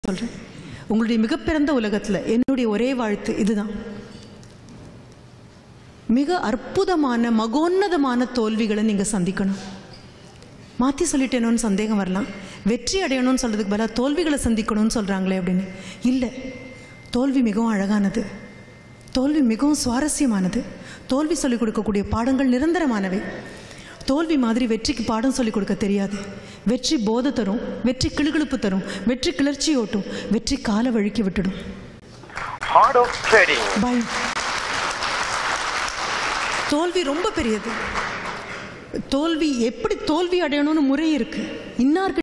சொல்கிறேன். உங்களுடைய மிகப்பிறந்த உலகத்தில் என்னுடைய ஒரே வாழ்த்து இதுதான். மிக அற்புதமான மகோன்னதமான தோல்விகளை நீங்கள் சந்திக்கணும். மாற்றி சொல்லிட்டேனோன்னு சந்தேகம் வரலாம். வெற்றி அடையணும்னு சொல்கிறதுக்கு பதிலாக தோல்விகளை சந்திக்கணும்னு சொல்கிறாங்களே அப்படின்னு. இல்லை, தோல்வி மிகவும் அழகானது, தோல்வி மிகவும் சுவாரஸ்யமானது. தோல்வி சொல்லிக் கொடுக்கக்கூடிய பாடங்கள் நிரந்தரமானவை. தோல்வி மாதிரி வெற்றிக்கு பாடம் சொல்லிக் கொடுக்க தெரியாது. வெற்றி போதை தரும், வெற்றி கிளுகிழுப்பு தரும், வெற்றி கிளர்ச்சி ஓட்டும், வெற்றி கால வழுக்கி விட்டுடும். பயம், தோல்வி ரொம்ப பெரியது. தோல்வி எப்படி தோல்வி அடையணும்னு முறை இருக்கு. இன்னார்கிட்ட